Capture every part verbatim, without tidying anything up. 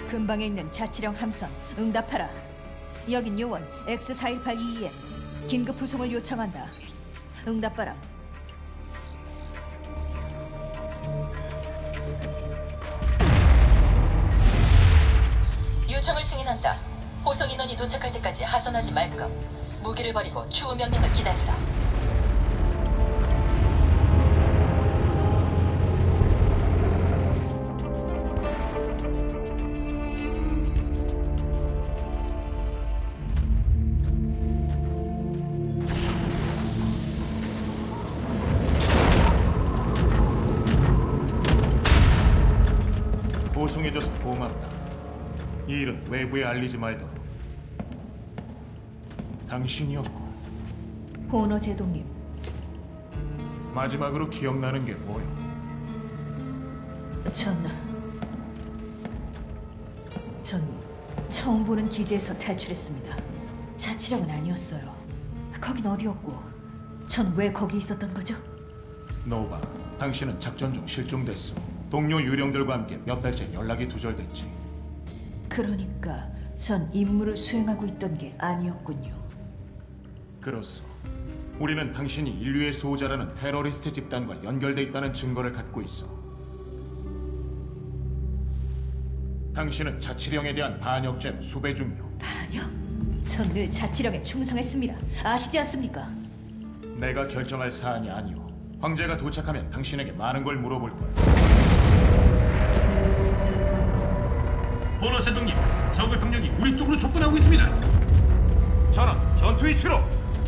근방에 있는 자치령 함선 응답하라. 여긴 요원 엑스 사일팔이이 엠. 긴급 후송을 요청한다. 응답하라. 요청을 승인한다. 호송 인원이 도착할 때까지 하선하지 말것. 무기를 버리고 추후 명령을 기다리라. 보송해줘서 고맙다. 이 일은 외부에 알리지 말도록. 당신이었고. 보너 제독님. 마지막으로 기억나는 게 뭐요? 전... 전 처음 보는 기지에서 탈출했습니다. 자치령은 아니었어요. 거긴 어디였고 전 왜 거기 있었던 거죠? 노바, 당신은 작전 중 실종됐어. 동료 유령들과 함께 몇 달째 연락이 두절됐지. 그러니까 전 임무를 수행하고 있던 게 아니었군요. 그렇소. 우리는 당신이 인류의 수호자라는 테러리스트 집단과 연결돼 있다는 증거를 갖고 있어. 당신은 자치령에 대한 반역죄로 수배 중이오. 반역? 전 늘 자치령에 충성했습니다. 아시지 않습니까? 내가 결정할 사안이 아니오. 황제가 도착하면 당신에게 많은 걸 물어볼 거야. 보너 제독님, 적의 병력이 우리 쪽으로 접근하고 있습니다. 전원, 전투 위치로!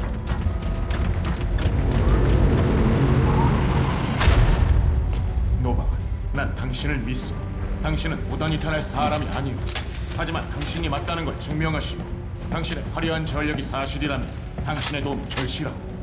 노바, 난 당신을 믿소. 당신은 무단이탈할 사람이 아니오. 하지만 당신이 맞다는 걸 증명하시오. 당신의 화려한 전력이 사실이라면 당신의 도움이 절실하오.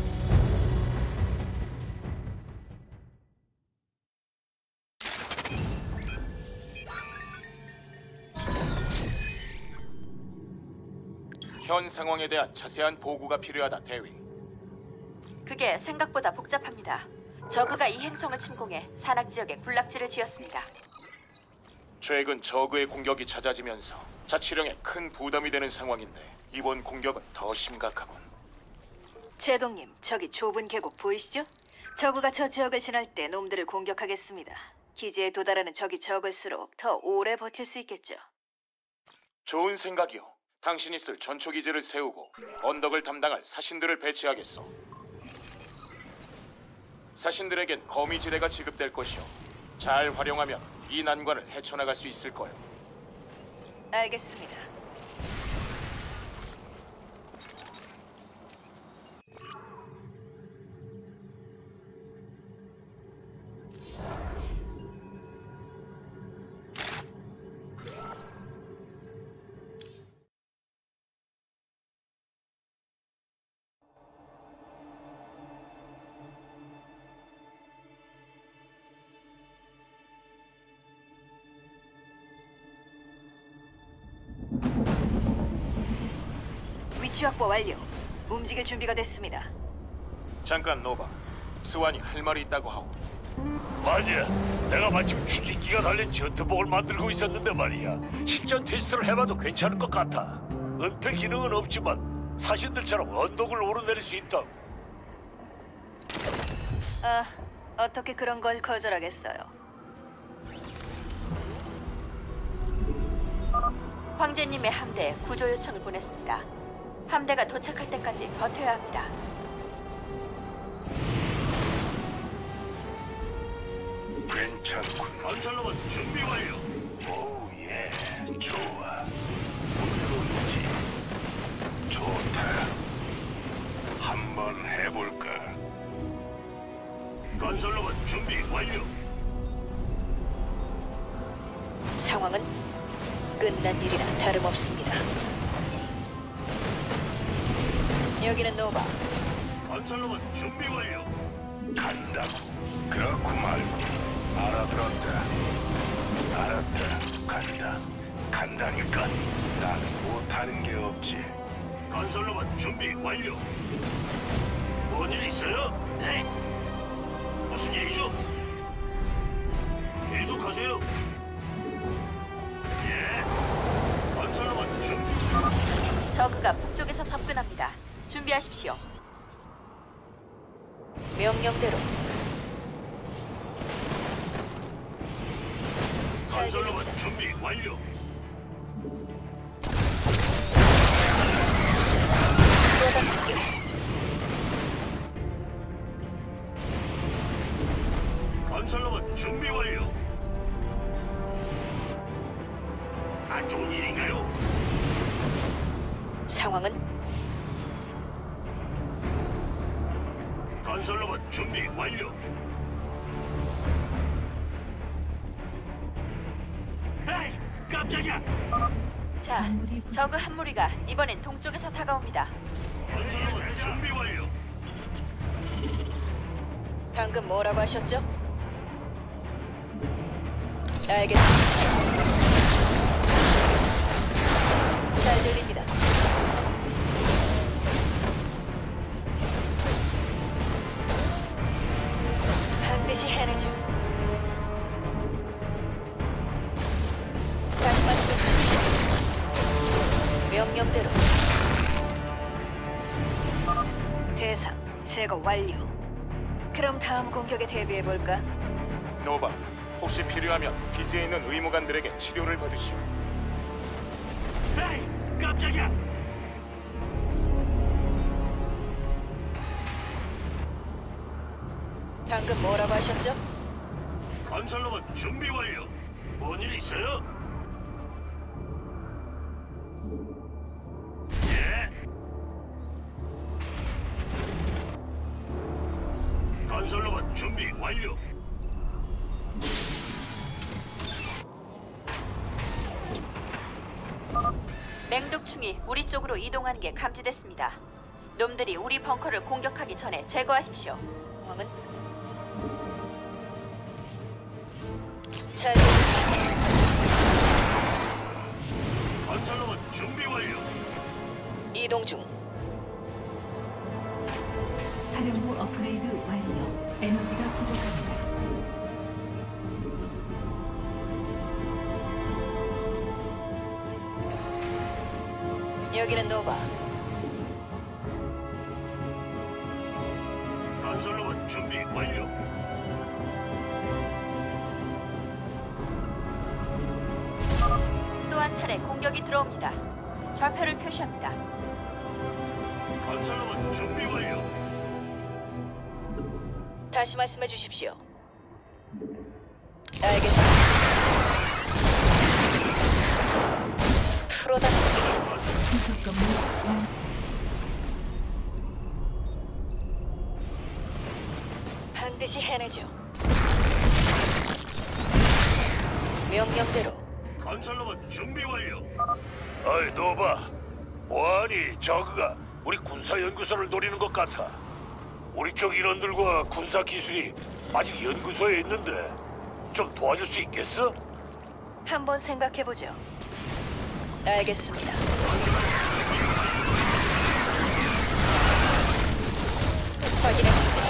현 상황에 대한 자세한 보고가 필요하다, 대위. 그게 생각보다 복잡합니다. 저그가 이 행성을 침공해 산악 지역에 군락지를 지었습니다. 최근 저그의 공격이 잦아지면서 자치령에 큰 부담이 되는 상황인데 이번 공격은 더 심각하군. 제동님, 저기 좁은 계곡 보이시죠? 저그가 저 지역을 지날 때 놈들을 공격하겠습니다. 기지에 도달하는 적이 적을수록 더 오래 버틸 수 있겠죠. 좋은 생각이오. 당신이 쓸 전초기지를 세우고 언덕을 담당할 사신들을 배치하겠어. 사신들에겐 거미지대가 지급될 것이오. 잘 활용하면 이 난관을 헤쳐나갈 수 있을 거요. 알겠습니다. 위치 확보 완료. 움직일 준비가 됐습니다. 잠깐 노바. 스완이 할 말이 있다고 하오. 맞아. 내가 마침 추진기가 달린 전투복을 만들고 있었는데 말이야. 실전 테스트를 해봐도 괜찮을 것 같아. 은폐 기능은 없지만 사신들처럼 언덕을 오르내릴 수 있다. 아, 어떻게 그런 걸 거절하겠어요. 황제님의 함대에 구조 요청을 보냈습니다. 함대가 도착할 때까지 버텨야 합니다. 괜찮군. 건설로봇 준비 완료. 오, 예, 좋아. 물론이지. 좋다. 한번 해볼까? 건설로봇 준비 완료. 상황은 끝난 일이나 다름없습니다. 여기는 노바. 건설로봇 준비 완료. 간다고. 그렇고 말고. 알아들었다. 알았다. 간다. 간다니까. 난 못하는 게 없지. 건설로봇 준비 완료. 뭔 일 있어요? 네? 무슨 일이죠? 계속하세요. 예. 말씀하십시오. 명령대로. 잘 건설로봇 들립니다. 준비 완료. 프로답게. 건설로봇 준비 완료. 안 좋은 일인가요? 상황은 건설로봇 준비 완료. 에이, 깜짝이야. 자, 저그 한 무리가 이번엔 동쪽에서 다가옵니다. 건설로봇 준비 완료. 방금 뭐라고 하셨죠? 알겠습니다. 잘 들립니다. 반드시 해내죠. 다시 말씀해 주십시오. 명령대로. 대상 제거 완료. 그럼 다음 공격에 대비해 볼까? 노바, 혹시 필요하면 기지에 있는 의무관들에게 치료를 받으시오. 에이, 깜짝이야. 방금 뭐라고 하셨죠? 건설로봇 준비 완료. 뭔 일 있어요? 예. 건설로봇 준비 완료. 맹독충이 우리 쪽으로 이동하는 게 감지됐습니다. 놈들이 우리 벙커를 공격하기 전에 제거하십시오. 상황은 잘 들립니다. 건설로봇 준비 완료. 이동 중. 사령부 업그레이드 완료. 에너지가 부족합니다. 여기는 노바. 건설로봇 준비 완료. 또 한 차례 공격이 들어옵니다. 좌표를 표시합니다. 건설로봇 준비 완료. 다시 말씀해 주십시오. 알겠습니다. 프로답게. 부속 건물 완성. 반드시 해내죠. 명령대로. 건설로봇 준비 완료. 어이 노바, 뭐하니? 저그가 우리 군사연구소를 노리는 것 같아. 우리 쪽 인원들과 군사 기술이 아직 연구소에 있는데 좀 도와줄 수 있겠어? 한번 생각해 보죠. 알겠습니다. 확인했습니다.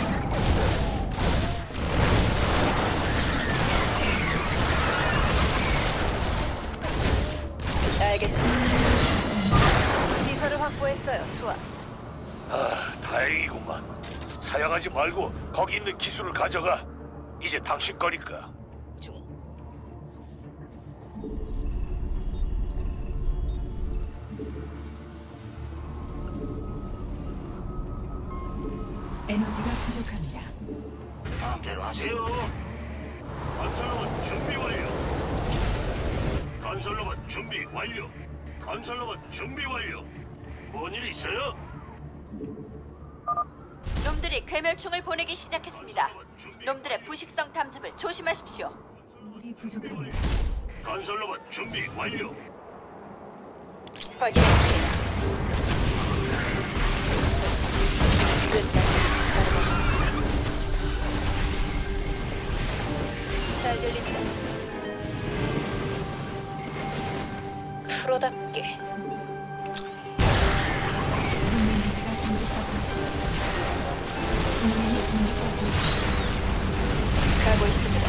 알겠습니다. 시설을 확보했어요, 수아. 아, 다행이구만. 사양하지 말고 거기 있는 기술을 가져가. 이제 당신 거니까. 중. 에너지가 부족합니다. 마음대로 하세요. 건설로봇 준비 완료. 건설로봇 준비 완료. 건설로봇 준비 완료. 뭔 일 있어요? 놈들이 괴멸충을 보내기 시작했습니다. 놈들의 부식성 탐지을 조심하십시오. 물이 부족합니다. 건설로봇 준비 완료. 확인했습니다. 끝난 다름없습니다. 잘 들립니다. 프로답게. 동맹 기지가 공격받고 있습니다. 동맹이 공격받고 있습니다. 가고 있습니다.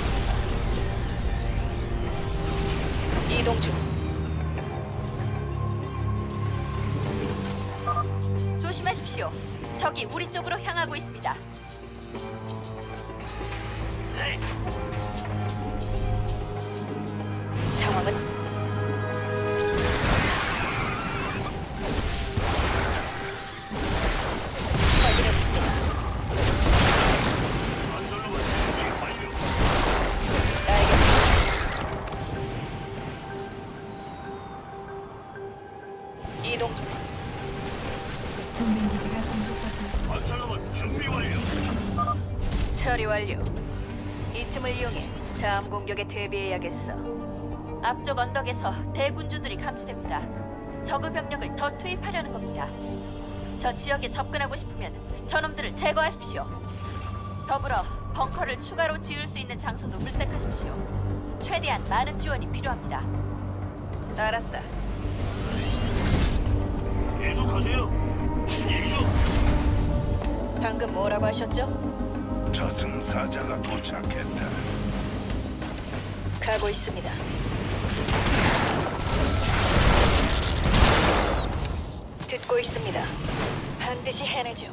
이동 중. 조심하십시오. 조심하십시오. 적이 우리 쪽으로 향하고 있습니다. 네. 상황은 확인했습니다. 건설로봇 준비 완료. 알겠습니다. 이동 중. 동맹 기지가 공격받고 있습니다. 건설로봇 준비 완료. 처리 완료. 이 틈을 이용해 다음 공격에 대비해야겠어. 앞쪽 언덕에서 대군주들이 감지됩니다. 적의 병력을 더 투입하려는 겁니다. 저 지역에 접근하고 싶으면 저놈들을 제거하십시오. 더불어 벙커를 추가로 지을 수 있는 장소도 물색하십시오. 최대한 많은 지원이 필요합니다. 알았다. 계속하세요. 일조. 방금 뭐라고 하셨죠? 저승사자가 도착했다. 가고 있습니다. 듣고 있습니다. 반드시 해내죠.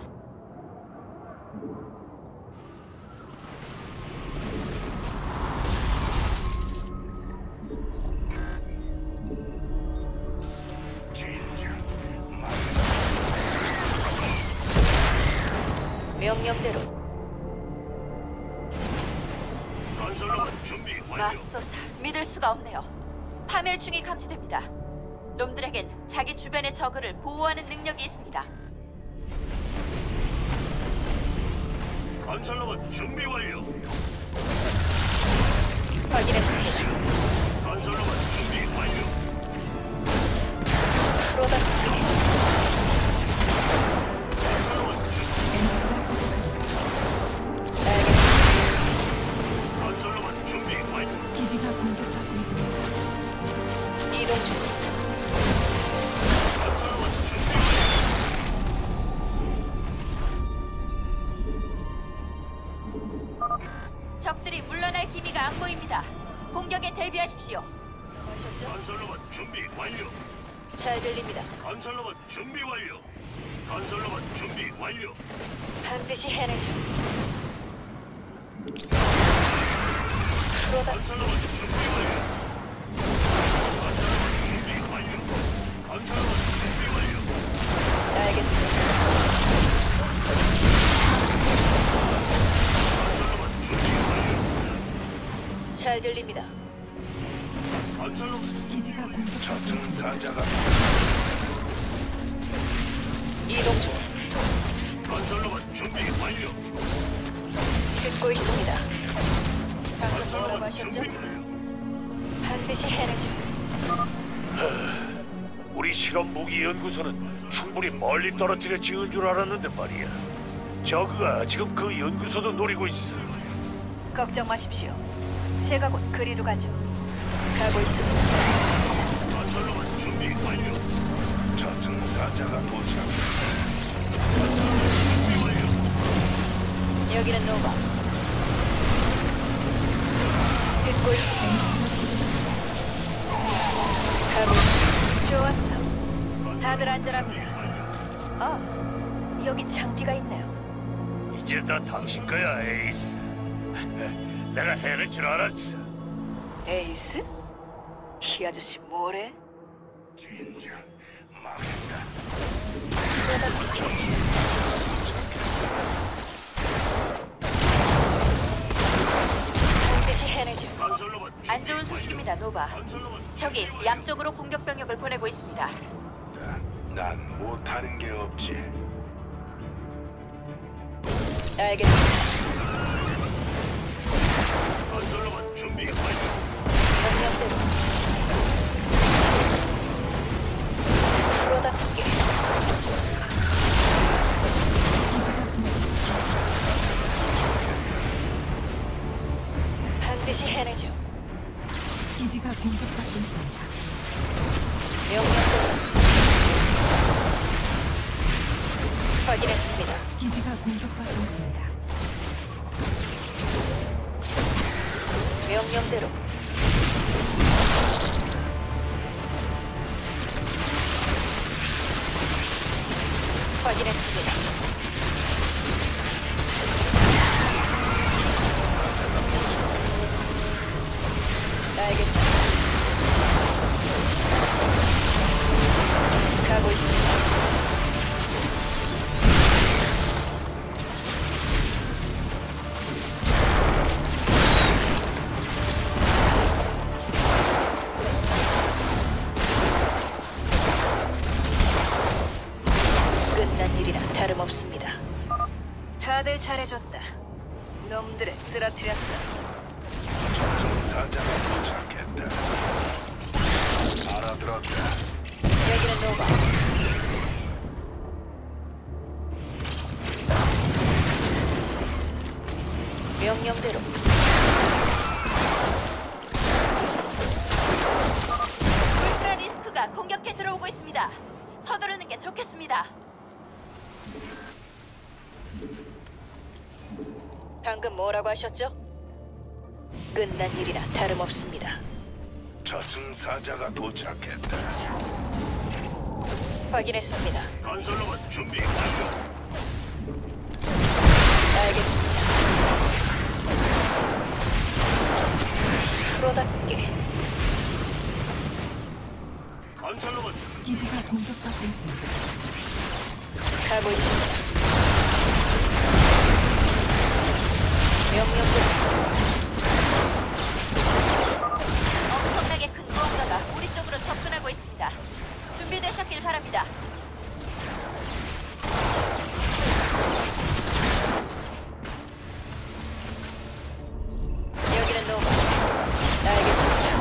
명령대로 건설로봇 준비 완료. 맙소사, 믿을 수가 없네요. 파멸충이 감지됩니다. 놈들에겐 자기 주변의 적을 보호하는 능력이 있습니다. 건설로봇 준비 완료. 확인했습니다. 건설로봇 준비 완료. 프로답게 건설로봇 준비. 에너지가 부족합니다. 알겠습니다. 건설로봇 준비 완료. 기지가 공격받고 있습니다. 이동 중. 건설로봇 준비 완료. 적들이 물러날 기미가 안 보입니다. 공격에 대비하십시오. 하셨죠? 건설로봇 준비 완료. 잘 들립니다. 건설로봇 준비 완료. 건설로봇 준비 완료. 반드시 해내죠. 프로답게 건설로봇 준비 완료. 건설로봇 준비 완료. 건설로봇 준비 완료. 알겠습니다. 건설로봇 준비 완료. 잘 들립니다. 건설로봇 기지가 공격받고 있습니다. 저승사자가 이동 중. 건설로봇 준비 완료. 듣고 있습니다. 방금 뭐라고 건설로봇 하셨죠? 준비 완료. 반드시 해내죠. 우리 실험 무기 연구소는 충분히 멀리 떨어뜨려 지은 줄 알았는데 말이야. 저그가 지금 그 연구소도 노리고 있어. 걱정 마십시오. 제가 곧 그리로 가죠. 가고 있습니다. 건설로봇 준비 완료. 저승사자가 도착. 준비 완료. 여기는 노바. 듣고 있습니다. 가고 있습니다. 좋았어. 다들 안전합니다. 아, 여기 장비가 있네요. 이제 다 당신 거야, 에이스. 내가 해낼 줄 알았어. 에이스? 이 아저씨 뭐래? 진짜 망했다. 반드시 해내죠. 건설로봇 안 좋은 소식입니다, 노바. 건설로봇 적이 양쪽으로 공격 병력을 보내고 있습니다. 난 못하는 게 없지. 알겠습니다. 건설로봇 준비 완료. 명령대로. 프로답게. 반드시 해내죠. 기지가 공격받고 있습니다. 명령대로. 확인했습니다. 기지가 공격받고 있습니다. 명령대로. 확인했습니다. 알겠습니다. 가고 있습니다. 끝난 일이나 다름없습니다. 다들 잘해줬다. 놈들을 쓰러뜨렸어. 사자가 도착했다. 알아들었다. 여기는 노바. 명령대로. 울트라 리스크가 공격해 들어오고 있습니다. 서두르는 게 좋겠습니다. 방금 뭐라고 하셨죠? 끝난 일이나 다름없습니다. 저승사자가 도착했다. 확인했습니다. 건설로봇 준비 완료. 알겠습니다. 프로답게. 건설로봇 기지가 공격받고 있습니다. 가고 있습니다. 명령대로. 엄청나게 큰 무언가가 우리 쪽으로 접근하고 있습니다. 준비되셨길 바랍니다. 여기는 노바. 알겠습니다.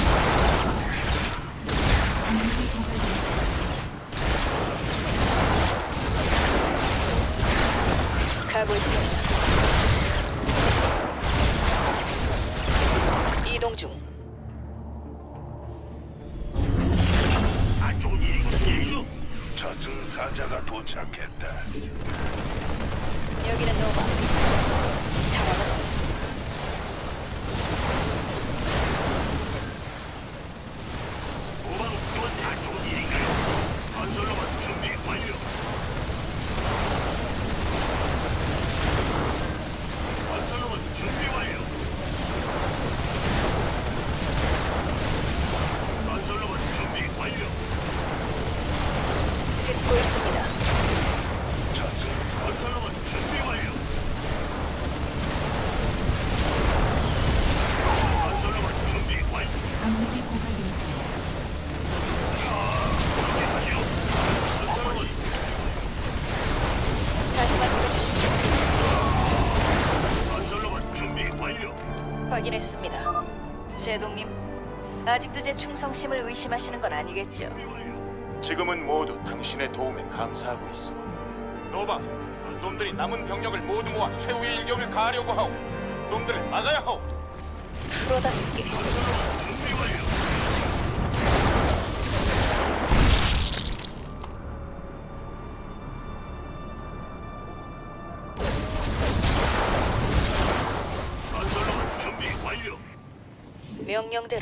가고 있습니다. 이동 중. 안 좋은 일이군요. 저승사자가 도착했다. 여기는 노바. 상황은 후방 지원 안 좋은 일인가요? 건설로봇 준비 완료. 건설로봇 준비 완료. 건설로봇 준비 완료. 듣고 있습니다. 저승 건설로봇 준비 완료. 건설로봇 준비 완료. 강력이 고갈되었습니다. 건설로봇 다시 말씀해 주십시오. 건설로봇 준비 완료. 확인했습니다. 제동님, 아직도 제 충성심을 의심하시는 건 아니겠죠? 지금은 모두 당신의 도움에 감사하고 있어. 노바, 놈들이 남은 병력을 모두 모아 최후의 일격을 가하려고 하오. 놈들을 막아야 하오. 프로답게. 준비 완료. 건설로봇 준비 완료. 명령대로.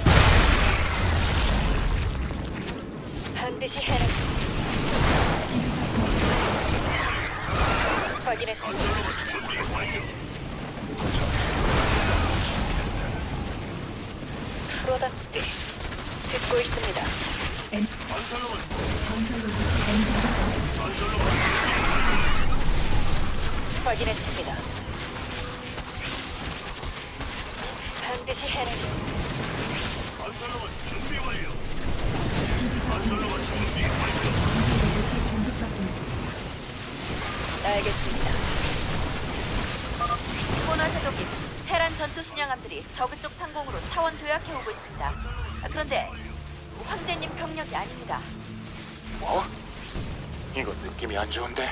반드시 해내죠. 확인했습니다. 건설로봇 준비 완료. 프로답게. 듣고 있습니다. 건설로봇 건설로봇이 엔진을 건설로봇 확인했습니다. 반드시 해내죠. 건설로봇 준비 완료. 건설로봇 준비 완료. 건설로봇이 공격받고 있습니다. 알겠습니다. 코너 제독님, 테란 전투 순양함들이 저그 쪽 상공으로 차원 도약해 오고 있습니다. 아, 그런데 황제님 병력이 아닙니다. 뭐? 이거 느낌이 안 좋은데?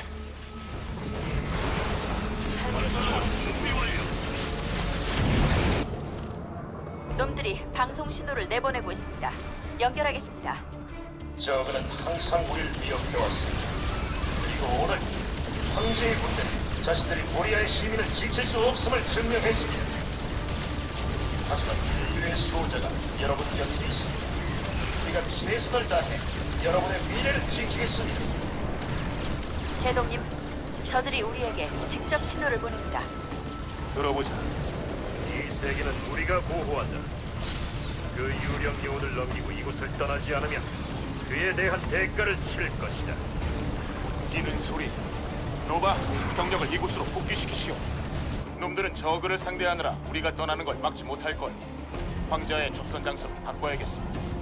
반드시 해내죠. 준비 완료. 놈들이 방송 신호를 내보내고 있습니다. 연결하겠습니다. 저그는 항상 우리를 위협해왔습니다. 그리고 오늘 황제의 군대는 자신들이 코리아의 시민을 지킬 수 없음을 증명했습니다. 하지만 인류의 수호자가 여러분 곁에 있습니다. 우리가 최선을 다해 여러분의 미래를 지키겠습니다. 제동님, 저들이 우리에게 직접 신호를 보냅니다. 들어보자. 이 세계는 우리가 보호한다. 그 유령 요원을 넘기고 이곳을 떠나지 않으면 그에 대한 대가를 치를 것이다. 뛰는 소리. 노바, 병력을 이곳으로 복귀시키시오. 놈들은 저그를 상대하느라 우리가 떠나는 걸 막지 못할 걸. 황자의 접선 장소를 바꿔야겠어.